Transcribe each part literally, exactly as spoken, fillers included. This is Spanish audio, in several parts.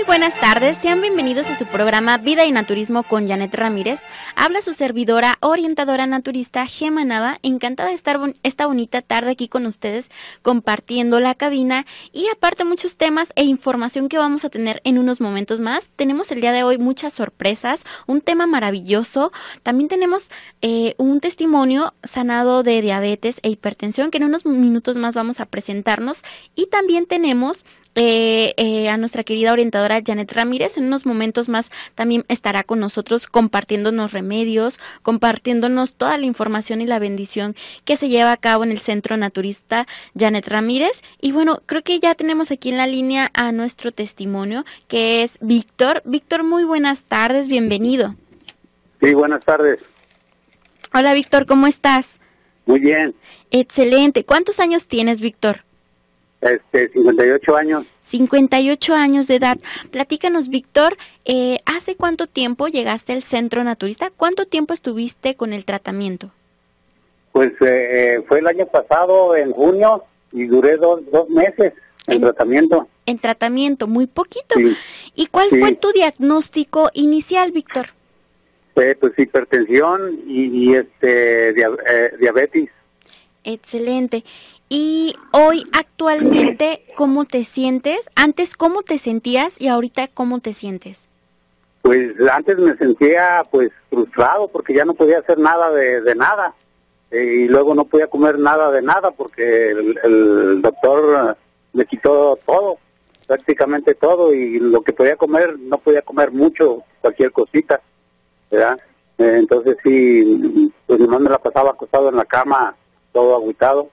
buenas tardes, sean bienvenidos a su programa Vida y Naturismo con Janet Ramírez. Habla su servidora, orientadora naturista Gema Nava, encantada de estar bon esta bonita tarde aquí con ustedes, compartiendo la cabina y aparte muchos temas e información que vamos a tener en unos momentos más. Tenemos el día de hoy muchas sorpresas, un tema maravilloso, también tenemos eh, un testimonio sanado de diabetes e hipertensión que en unos minutos más vamos a presentarnos y también tenemos Eh, eh, a nuestra querida orientadora Janet Ramírez. En unos momentos más también estará con nosotros compartiéndonos remedios, compartiéndonos toda la información y la bendición que se lleva a cabo en el Centro Naturista Janet Ramírez. Y bueno, creo que ya tenemos aquí en la línea a nuestro testimonio, que es Víctor. Víctor, muy buenas tardes, bienvenido. Sí, buenas tardes. Hola Víctor, ¿cómo estás? Muy bien. Excelente. ¿Cuántos años tienes, Víctor? Este, cincuenta y ocho años. cincuenta y ocho años de edad. Platícanos, Víctor, eh, ¿hace cuánto tiempo llegaste al Centro Naturista? ¿Cuánto tiempo estuviste con el tratamiento? Pues eh, fue el año pasado, en junio, y duré dos, dos meses en, en tratamiento. En tratamiento, muy poquito. Sí. ¿Y cuál sí. fue tu diagnóstico inicial, Víctor? Eh, pues hipertensión y, y este dia eh, diabetes. Excelente. Y hoy, actualmente, ¿cómo te sientes? Antes, ¿cómo te sentías? Y ahorita, ¿cómo te sientes? Pues antes me sentía pues frustrado porque ya no podía hacer nada de, de nada. Eh, y luego no podía comer nada de nada porque el, el doctor me quitó todo, prácticamente todo. Y lo que podía comer, no podía comer mucho, cualquier cosita, ¿verdad? Eh, entonces sí, pues nomás me la pasaba acostado en la cama, todo agüitado.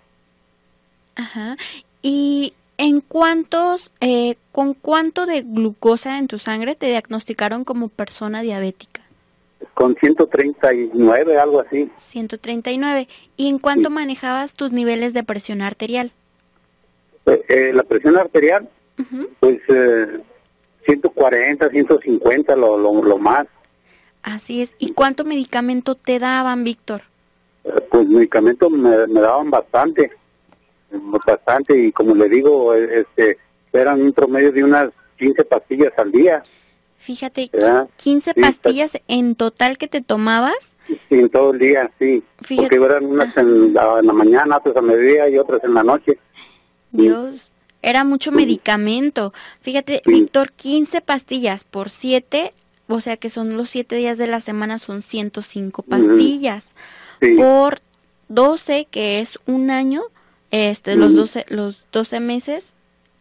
Ajá. ¿Y en cuántos, eh, con cuánto de glucosa en tu sangre te diagnosticaron como persona diabética? Con ciento treinta y nueve, algo así. ciento treinta y nueve. ¿Y en cuánto Sí. manejabas tus niveles de presión arterial? Eh, eh, la presión arterial, Uh-huh. pues eh, ciento cuarenta, ciento cincuenta, lo, lo, lo más. Así es. ¿Y cuánto medicamento te daban, Víctor? Eh, pues medicamentos me, me daban bastante. bastante y como le digo, este eran un promedio de unas quince pastillas al día. Fíjate, ¿verdad? quince Sí, pastillas en total que te tomabas. Sí, en todo el día, sí. Fíjate. Porque eran unas en la, en la mañana, otras a mediodía y otras en la noche. Dios, era mucho Sí. medicamento. Fíjate, Sí. Víctor, quince pastillas por siete, o sea que son los siete días de la semana, son ciento cinco pastillas. Sí. Por doce, que es un año, este, los doce, los doce meses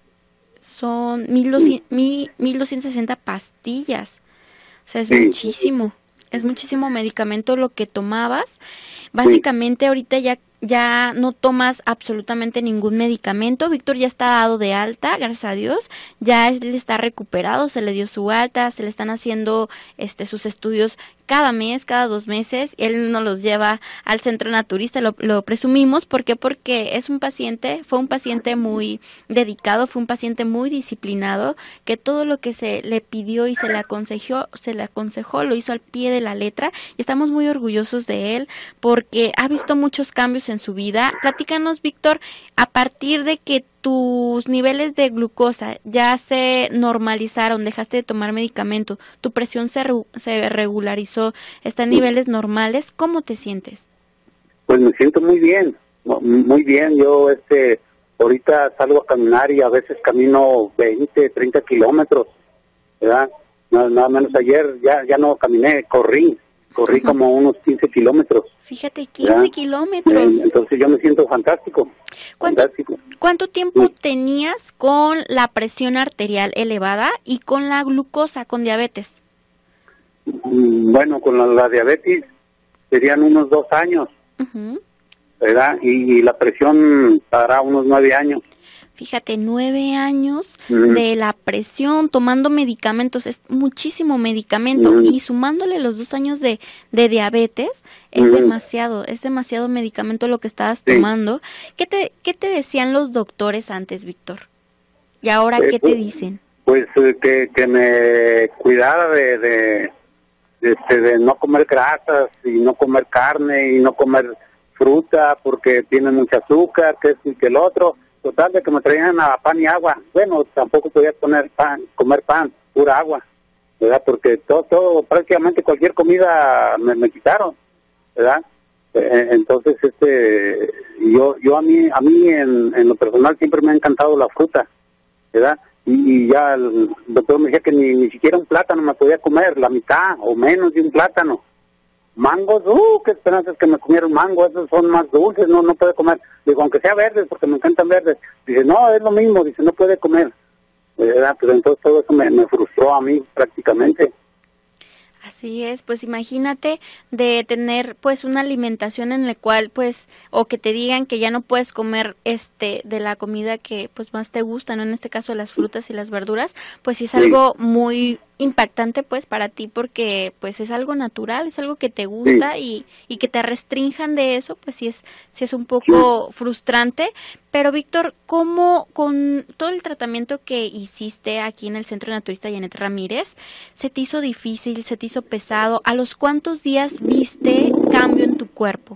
son mil doscientas sesenta pastillas. O sea, es Sí. muchísimo. Es muchísimo medicamento lo que tomabas. Básicamente ahorita ya ya no tomas absolutamente ningún medicamento. Víctor ya está dado de alta, gracias a Dios. Ya él está recuperado, se le dio su alta, se le están haciendo este sus estudios cada mes, cada dos meses. Él nos los lleva al Centro Naturista, lo, lo presumimos. ¿Por qué? Porque es un paciente, fue un paciente muy dedicado, fue un paciente muy disciplinado, que todo lo que se le pidió y se le aconsejó, se le aconsejó, lo hizo al pie de la letra. Y estamos muy orgullosos de él porque ha visto muchos cambios en su vida. Platícanos, Víctor, a partir de que tus niveles de glucosa ya se normalizaron, dejaste de tomar medicamento, tu presión se, re se regularizó, está en niveles normales, ¿cómo te sientes? Pues me siento muy bien, muy bien. Yo este ahorita salgo a caminar y a veces camino veinte, treinta kilómetros, ¿verdad? Nada, nada menos ayer ya ya no caminé, corrí. Corrí uh-huh. como unos quince kilómetros. Fíjate, quince kilómetros. Eh, entonces yo me siento fantástico. ¿Cuánto, fantástico. ¿Cuánto tiempo sí. tenías con la presión arterial elevada y con la glucosa, con diabetes? Bueno, con la, la diabetes serían unos dos años, uh-huh. ¿verdad? Y, y la presión para unos nueve años. Fíjate, nueve años uh-huh. de la presión, tomando medicamentos, es muchísimo medicamento, uh-huh. y sumándole los dos años de, de diabetes, es uh-huh. demasiado, es demasiado medicamento lo que estabas sí. tomando. ¿Qué te, qué te decían los doctores antes, Víctor? ¿Y ahora eh, qué pues, te dicen? Pues eh, que, que me cuidara de, de, de, de, de no comer grasas y no comer carne y no comer fruta porque tiene mucho azúcar, que es y que el otro. Total, de que me traían a pan y agua. Bueno, tampoco podía poner pan, comer pan, pura agua, ¿verdad? Porque todo, todo prácticamente cualquier comida me, me quitaron, ¿verdad? Eh, entonces, este, yo, yo a mí, a mí en, en lo personal siempre me ha encantado la fruta, ¿verdad? Y, y ya el doctor me decía que ni, ni siquiera un plátano me podía comer, la mitad o menos de un plátano. Mangos, uh, qué esperanzas que me comieron mango, esos son más dulces, no, no puede comer. Digo, aunque sea verdes, porque me encantan verdes. Dice, no, es lo mismo, dice, no puede comer. ¿Verdad? Pero entonces todo eso me, me frustró a mí prácticamente. Así es, pues imagínate de tener pues una alimentación en la cual pues, o que te digan que ya no puedes comer este de la comida que pues más te gusta, ¿no? En este caso las frutas y las verduras, pues sí es algo muy impactante pues para ti porque pues es algo natural, es algo que te gusta sí. y, y que te restrinjan de eso, pues sí es, sí es un poco sí. frustrante. Pero Víctor, ¿cómo con todo el tratamiento que hiciste aquí en el Centro Naturista Janet Ramírez, se te hizo difícil, se te hizo pesado? ¿A los cuántos días viste cambio en tu cuerpo?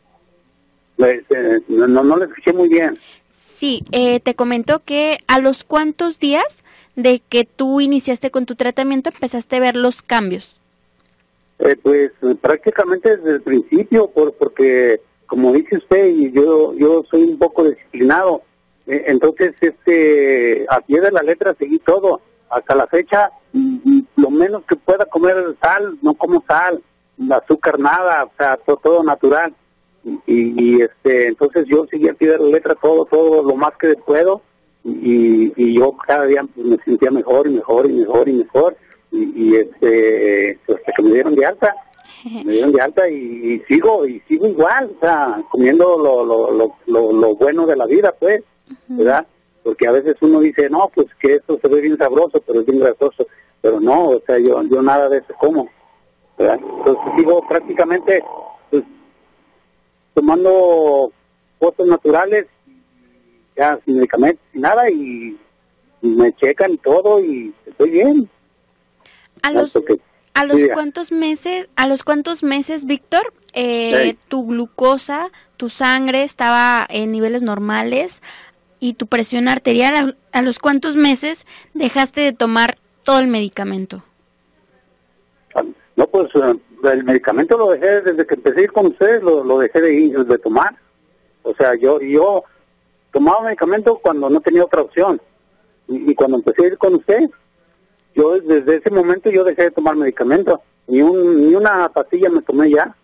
Pues, eh, no, no lo escuché muy bien. Sí, eh, te comento que a los cuántos días de que tú iniciaste con tu tratamiento empezaste a ver los cambios. Eh, pues prácticamente desde el principio, por, porque como dice usted, y yo yo soy un poco disciplinado, eh, entonces este a pie de la letra seguí todo, hasta la fecha, y, y lo menos que pueda comer sal, no como sal, azúcar nada, o sea, todo, todo natural, y, y este entonces yo seguí a pie de la letra todo, todo lo más que puedo, y, y yo cada día pues, me sentía mejor y mejor y mejor y mejor, y, y este hasta que me dieron de alta. Me dieron de alta y, y sigo y sigo igual, o sea, comiendo lo, lo, lo, lo, lo bueno de la vida, pues, uh-huh. ¿verdad? Porque a veces uno dice, no, pues que esto se ve bien sabroso, pero es bien grasoso, pero no, o sea, yo yo nada de eso como, ¿verdad? Entonces sigo prácticamente pues, tomando cosas naturales, ya sin medicamentos, sin nada, y, y me checan y todo, y estoy bien. A los... Que, ¿A los sí, cuántos meses, a los cuántos meses, Víctor, eh, sí. tu glucosa, tu sangre estaba en niveles normales y tu presión arterial, a, a los cuántos meses dejaste de tomar todo el medicamento? No, pues el medicamento lo dejé desde que empecé a ir con ustedes, lo, lo dejé de ir, de tomar. O sea, yo yo tomaba medicamento cuando no tenía otra opción. Y, y cuando empecé a ir con ustedes, yo desde ese momento yo dejé de tomar medicamentos, ni un, ni una pastilla me tomé ya,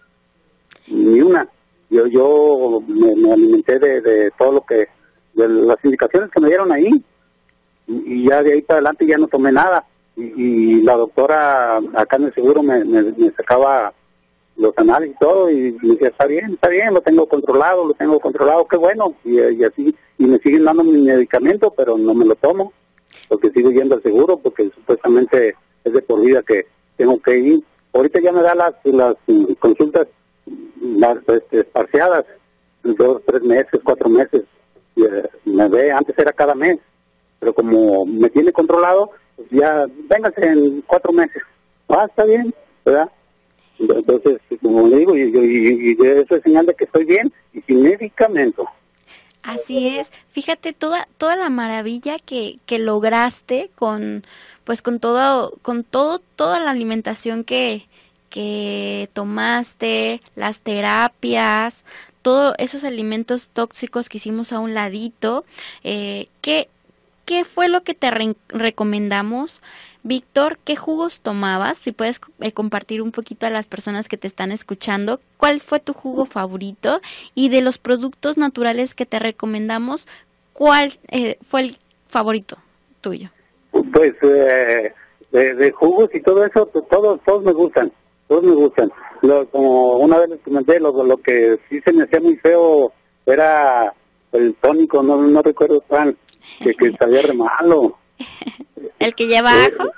ni una. Yo yo me, me alimenté de, de todo lo que, de las indicaciones que me dieron ahí, y, y ya de ahí para adelante ya no tomé nada. Y, y la doctora acá en el seguro me, me, me sacaba los análisis y todo, y me decía, está bien, está bien, lo tengo controlado, lo tengo controlado, qué bueno, y, y así, y me siguen dando mi medicamento, pero no me lo tomo. Porque sigo yendo al seguro, porque supuestamente es de por vida que tengo que ir. Ahorita ya me da las las consultas las este, parciadas, dos, tres meses, cuatro meses. Y, eh, me ve, antes era cada mes, pero como me tiene controlado, pues ya, véngase en cuatro meses. Ah, está bien, ¿verdad? Entonces, como le digo, y, y, y eso es señal de que estoy bien y sin medicamento. Así es, fíjate toda toda la maravilla que, que lograste con pues con todo con todo toda la alimentación que que tomaste, las terapias, todos esos alimentos tóxicos que hicimos a un ladito. Eh, ¿qué qué fue lo que te re- recomendamos? Víctor, ¿qué jugos tomabas? Si puedes eh, compartir un poquito a las personas que te están escuchando, ¿cuál fue tu jugo favorito? Y de los productos naturales que te recomendamos, ¿cuál eh, fue el favorito tuyo? Pues eh, de, de jugos y todo eso, pues, todos todos me gustan, todos me gustan. Lo, como una vez les comenté, lo, lo que sí se me hacía muy feo era el tónico, no no recuerdo cuál, que, que sabía re malo. ¿El que lleva ajo?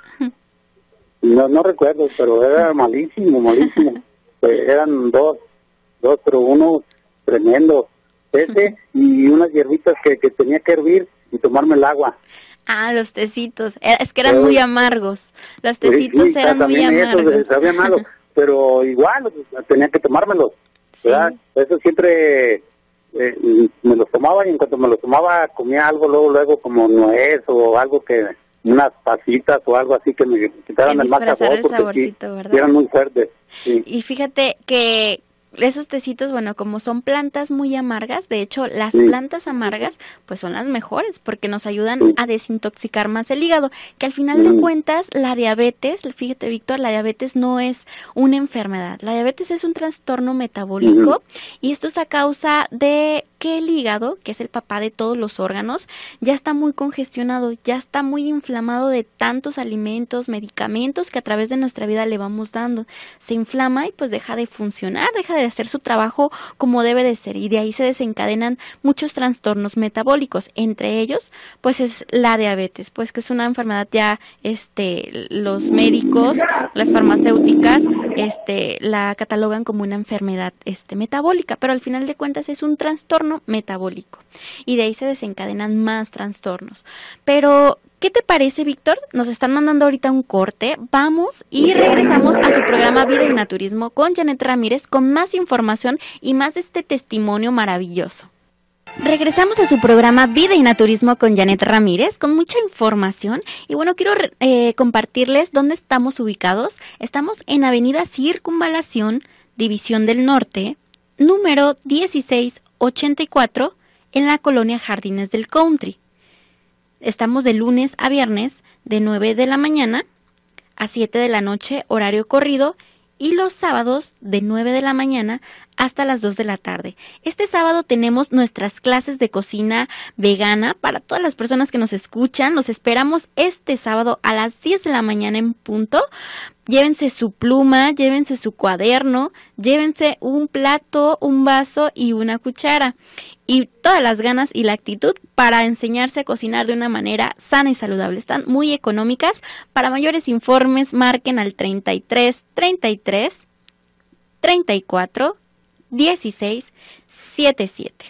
No, no recuerdo, pero era malísimo, malísimo. eh, eran dos, dos, pero uno tremendo. Ese y unas hierbitas que, que tenía que hervir y tomarme el agua. Ah, los tecitos. Es que eran pero, muy amargos. Los tecitos sí, sí, eran muy amargos. Eso, sabía malo, pero igual tenía que tomármelos. Sí. ¿Verdad? Eso siempre eh, me los tomaba y en cuanto me los tomaba comía algo luego, luego como nuez o algo que unas pasitas o algo así que me quitaran el más sabor, el porque saborcito, sí, ¿verdad? eran muy fuertes. Sí. Y fíjate que esos tecitos, bueno, como son plantas muy amargas, de hecho las Sí. plantas amargas pues son las mejores porque nos ayudan Sí. a desintoxicar más el hígado, que al final de cuentas la diabetes, fíjate Víctor, la diabetes no es una enfermedad, la diabetes es un trastorno metabólico uh-huh. y esto es a causa de que el hígado, que es el papá de todos los órganos, ya está muy congestionado, ya está muy inflamado de tantos alimentos, medicamentos que a través de nuestra vida le vamos dando. Se inflama y pues deja de funcionar, deja de hacer su trabajo como debe de ser y de ahí se desencadenan muchos trastornos metabólicos, entre ellos pues es la diabetes, pues que es una enfermedad ya este los médicos, las farmacéuticas este la catalogan como una enfermedad este metabólica, pero al final de cuentas es un trastorno metabólico y de ahí se desencadenan más trastornos. Pero ¿qué te parece, Víctor? Nos están mandando ahorita un corte. Vamos y regresamos a su programa Vida y Naturismo con Janet Ramírez con más información y más de este testimonio maravilloso. Regresamos a su programa Vida y Naturismo con Janet Ramírez con mucha información y bueno, quiero eh, compartirles dónde estamos ubicados. Estamos en Avenida Circunvalación, División del Norte, número dieciséis ochenta y cuatro en la colonia Jardines del Country. Estamos de lunes a viernes de nueve de la mañana a siete de la noche, horario corrido, y los sábados de nueve de la mañana hasta las dos de la tarde. Este sábado tenemos nuestras clases de cocina vegana para todas las personas que nos escuchan. Los esperamos este sábado a las diez de la mañana en punto. Llévense su pluma, llévense su cuaderno, llévense un plato, un vaso y una cuchara. Y todas las ganas y la actitud para enseñarse a cocinar de una manera sana y saludable. Están muy económicas. Para mayores informes, marquen al treinta y tres, treinta y tres, treinta y cuatro, dieciséis, setenta y siete.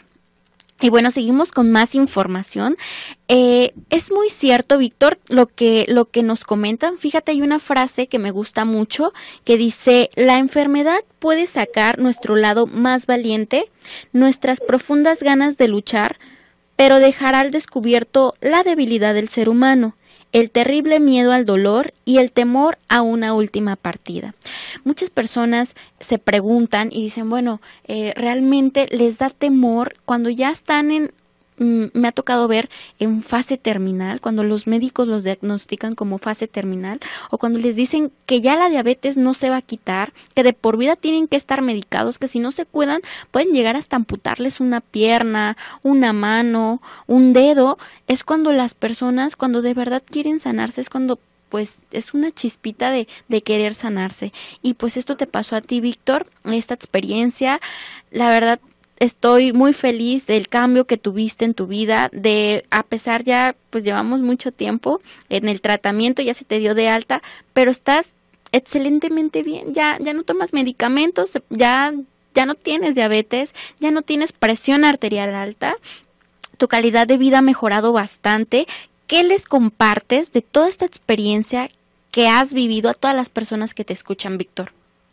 Y bueno, seguimos con más información. Eh, es muy cierto, Víctor, lo que, lo que nos comentan. Fíjate, hay una frase que me gusta mucho que dice, la enfermedad puede sacar nuestro lado más valiente, nuestras profundas ganas de luchar, pero dejará al descubierto la debilidad del ser humano, el terrible miedo al dolor y el temor a una última partida. Muchas personas se preguntan y dicen, bueno, eh, ¿realmente les da temor cuando ya están en, mm, me ha tocado ver en fase terminal, cuando los médicos los diagnostican como fase terminal, o cuando les dicen que ya la diabetes no se va a quitar, que de por vida tienen que estar medicados, que si no se cuidan pueden llegar hasta amputarles una pierna, una mano, un dedo? Es cuando las personas, cuando de verdad quieren sanarse, es cuando pues es una chispita de, de querer sanarse. Y pues esto te pasó a ti, Víctor, esta experiencia. La verdad, estoy muy feliz del cambio que tuviste en tu vida, de a pesar ya, pues llevamos mucho tiempo en el tratamiento, ya se te dio de alta, pero estás excelentemente bien, ya, ya no tomas medicamentos, ya, ya no tienes diabetes, ya no tienes presión arterial alta, tu calidad de vida ha mejorado bastante. ¿Qué les compartes de toda esta experiencia que has vivido a todas las personas que te escuchan, Víctor?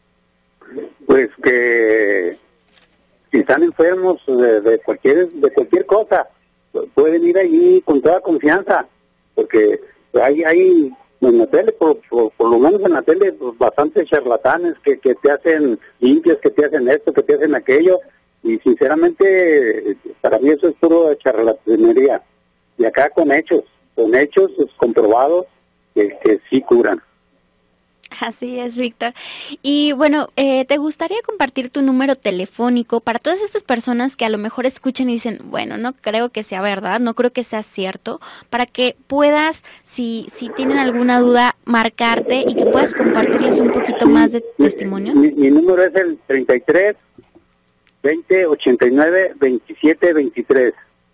Pues que si están enfermos de, de cualquier de cualquier cosa, pueden ir allí con toda confianza, porque hay, hay en la tele, por, por, por lo menos en la tele, pues, bastantes charlatanes que, que te hacen limpias, que te hacen esto, que te hacen aquello, y sinceramente para mí eso es puro charlatanería. Y acá con hechos, con hechos comprobados que, que sí curan. Así es, Víctor. Y bueno, eh, ¿te gustaría compartir tu número telefónico para todas estas personas que a lo mejor escuchan y dicen, bueno, no creo que sea verdad, no creo que sea cierto, para que puedas, si, si tienen alguna duda, marcarte y que puedas compartirles un poquito más de tu testimonio? Mi, mi número es el treinta y tres, veinte, ochenta y nueve, veintisiete, veintitrés.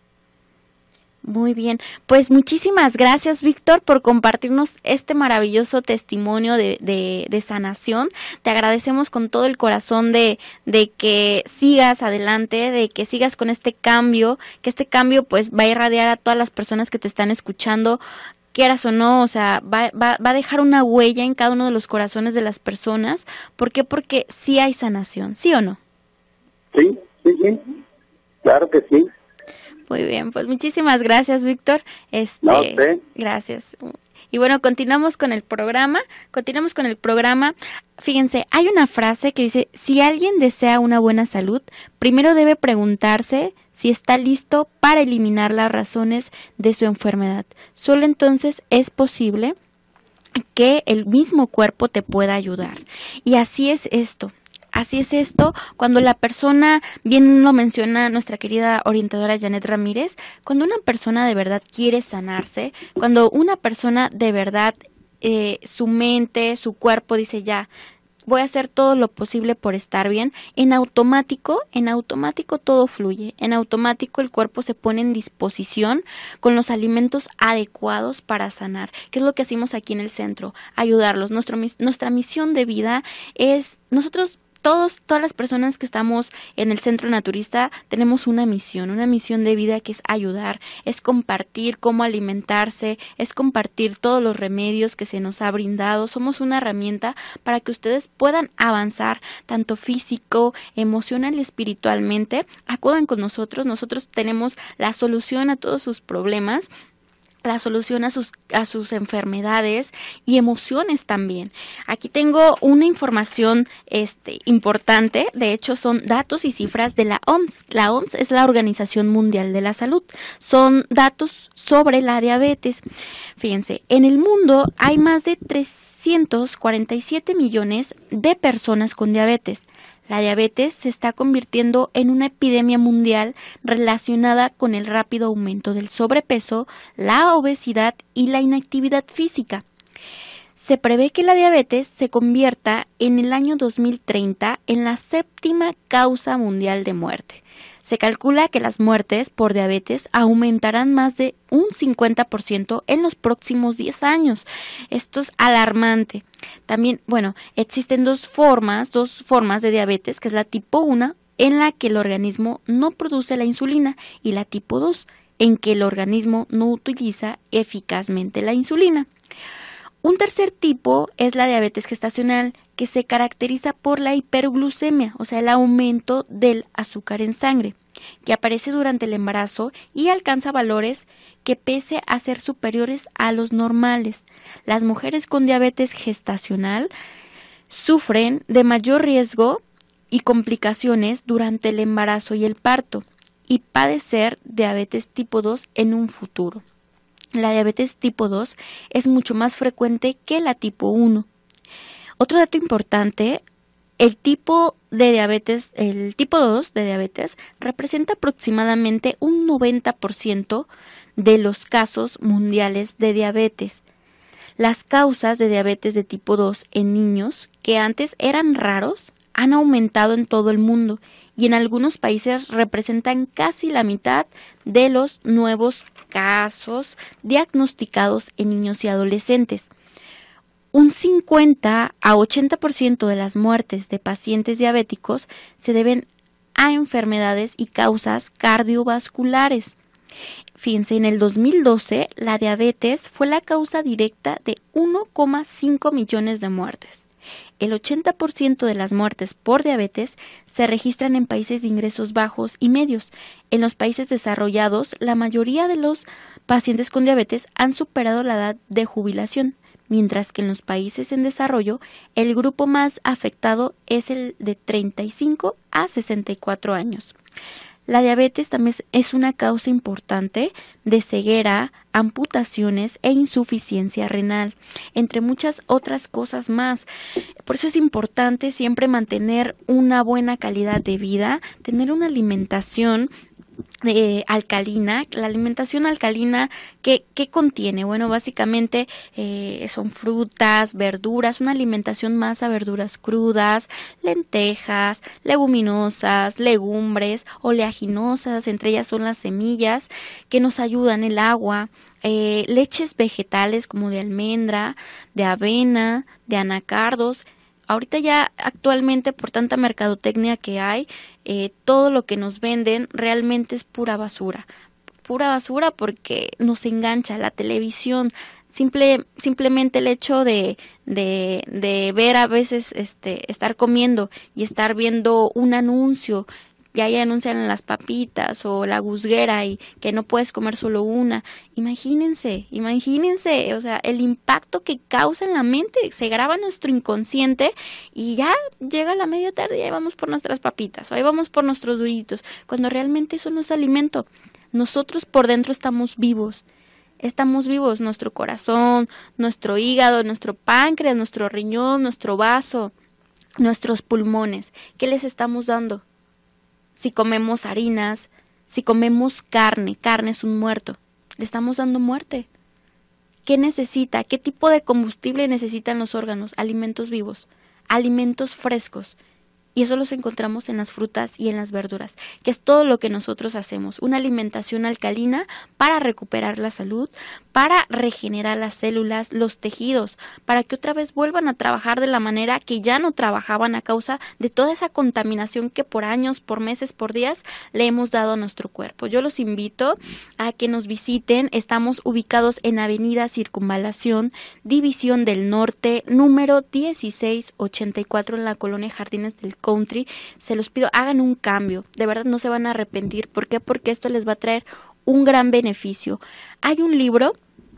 Muy bien, pues muchísimas gracias, Víctor, por compartirnos este maravilloso testimonio de, de, de sanación. Te agradecemos con todo el corazón de, de que sigas adelante, de que sigas con este cambio, que este cambio pues va a irradiar a todas las personas que te están escuchando, quieras o no, o sea, va, va, va a dejar una huella en cada uno de los corazones de las personas. ¿Por qué? Porque sí hay sanación, ¿sí o no? Sí, sí, sí, claro que sí. Muy bien, pues muchísimas gracias, Víctor. Este, no sé. Gracias. Y bueno, continuamos con el programa, continuamos con el programa. Fíjense, hay una frase que dice, si alguien desea una buena salud, primero debe preguntarse si está listo para eliminar las razones de su enfermedad. Solo entonces es posible que el mismo cuerpo te pueda ayudar. Y así es esto. Así es esto, cuando la persona, bien lo menciona nuestra querida orientadora Janet Ramírez, cuando una persona de verdad quiere sanarse, cuando una persona de verdad, eh, su mente, su cuerpo dice ya, voy a hacer todo lo posible por estar bien, en automático, en automático todo fluye, en automático el cuerpo se pone en disposición con los alimentos adecuados para sanar, que es lo que hacemos aquí en el centro, ayudarlos. Nuestro, nuestra misión de vida es, nosotros Todos, todas las personas que estamos en el Centro Naturista tenemos una misión, una misión de vida que es ayudar, es compartir cómo alimentarse, es compartir todos los remedios que se nos ha brindado. Somos una herramienta para que ustedes puedan avanzar tanto físico, emocional y espiritualmente. Acudan con nosotros, nosotros tenemos la solución a todos sus problemas, la solución a sus, a sus enfermedades y emociones también. Aquí tengo una información este, importante, de hecho son datos y cifras de la O M S. La O M S es la Organización Mundial de la Salud. Son datos sobre la diabetes. Fíjense, en el mundo hay más de trescientos cuarenta y siete millones de personas con diabetes. La diabetes se está convirtiendo en una epidemia mundial relacionada con el rápido aumento del sobrepeso, la obesidad y la inactividad física. Se prevé que la diabetes se convierta en el año dos mil treinta en la séptima causa mundial de muerte. Se calcula que las muertes por diabetes aumentarán más de un cincuenta por ciento en los próximos diez años. Esto es alarmante. También, bueno, existen dos formas, dos formas de diabetes, que es la tipo uno, en la que el organismo no produce la insulina, y la tipo dos, en que el organismo no utiliza eficazmente la insulina. Un tercer tipo es la diabetes gestacional, que se caracteriza por la hiperglucemia, o sea, el aumento del azúcar en sangre, que aparece durante el embarazo y alcanza valores que pese a ser superiores a los normales. Las mujeres con diabetes gestacional sufren de mayor riesgo y complicaciones durante el embarazo y el parto, y padecer diabetes tipo dos en un futuro. La diabetes tipo dos es mucho más frecuente que la tipo uno. Otro dato importante, el tipo de diabetes, el tipo dos de diabetes representa aproximadamente un noventa por ciento de los casos mundiales de diabetes. Las causas de diabetes de tipo dos en niños, que antes eran raros, han aumentado en todo el mundo y en algunos países representan casi la mitad de los nuevos casos diagnosticados en niños y adolescentes. Un cincuenta a ochenta por ciento de las muertes de pacientes diabéticos se deben a enfermedades y causas cardiovasculares. Fíjense, en el dos mil doce la diabetes fue la causa directa de uno coma cinco millones de muertes. El ochenta por ciento de las muertes por diabetes se registran en países de ingresos bajos y medios. En los países desarrollados, la mayoría de los pacientes con diabetes han superado la edad de jubilación, mientras que en los países en desarrollo, el grupo más afectado es el de treinta y cinco a sesenta y cuatro años. La diabetes también es una causa importante de ceguera, amputaciones e insuficiencia renal, entre muchas otras cosas más. Por eso es importante siempre mantener una buena calidad de vida, tener una alimentación Eh, alcalina. La alimentación alcalina, ¿qué, qué contiene? Bueno, básicamente eh, son frutas, verduras, una alimentación más a verduras crudas, lentejas, leguminosas, legumbres, oleaginosas, entre ellas son las semillas que nos ayudan, el agua, eh, leches vegetales como de almendra, de avena, de anacardos. Ahorita ya actualmente por tanta mercadotecnia que hay, eh, todo lo que nos venden realmente es pura basura. Pura basura porque nos engancha la televisión. Simple, simplemente el hecho de, de, de ver a veces, este, estar comiendo y estar viendo un anuncio y ahí anuncian las papitas o la gusguera y que no puedes comer solo una. Imagínense, imagínense, o sea, el impacto que causa en la mente, se graba en nuestro inconsciente y ya llega la media tarde y ahí vamos por nuestras papitas, o ahí vamos por nuestros duritos, cuando realmente eso no es alimento. Nosotros por dentro estamos vivos. Estamos vivos, nuestro corazón, nuestro hígado, nuestro páncreas, nuestro riñón, nuestro vaso, nuestros pulmones. ¿Qué les estamos dando? Si comemos harinas, si comemos carne, carne es un muerto, le estamos dando muerte. ¿Qué necesita? ¿Qué tipo de combustible necesitan los órganos? Alimentos vivos, alimentos frescos. Y eso los encontramos en las frutas y en las verduras, que es todo lo que nosotros hacemos. Una alimentación alcalina para recuperar la salud, para regenerar las células, los tejidos, para que otra vez vuelvan a trabajar de la manera que ya no trabajaban a causa de toda esa contaminación que por años, por meses, por días le hemos dado a nuestro cuerpo. Yo los invito a que nos visiten. Estamos ubicados en Avenida Circunvalación, División del Norte, número dieciséis ochenta y cuatro en la colonia Jardines del Country. Se los pido, hagan un cambio, de verdad no se van a arrepentir. ¿Por qué? Porque esto les va a traer un gran beneficio. Hay un libro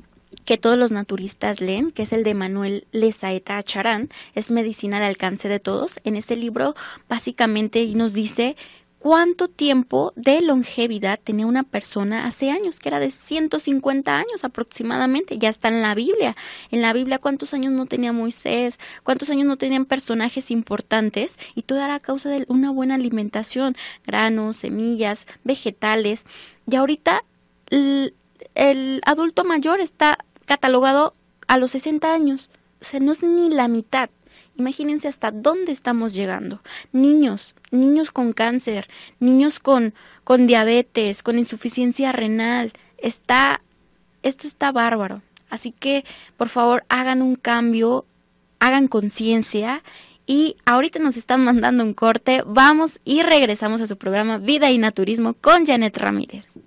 que todos los naturistas leen, que es el de Manuel Lezaeta Acharán, es Medicina al alcance de todos. En ese libro básicamente nos dice cuánto tiempo de longevidad tenía una persona hace años, que era de ciento cincuenta años aproximadamente. Ya está en la Biblia. En la Biblia, cuántos años no tenía Moisés, cuántos años no tenían personajes importantes, y todo era a causa de una buena alimentación, granos, semillas, vegetales. Y ahorita el, el adulto mayor está catalogado a los sesenta años. O sea, no es ni la mitad. Imagínense hasta dónde estamos llegando. Niños, niños con cáncer, niños con, con diabetes, con insuficiencia renal. Está, esto está bárbaro. Así que, por favor, hagan un cambio, hagan conciencia. Y ahorita nos están mandando un corte. Vamos y regresamos a su programa Vida y Naturismo con Janet Ramírez.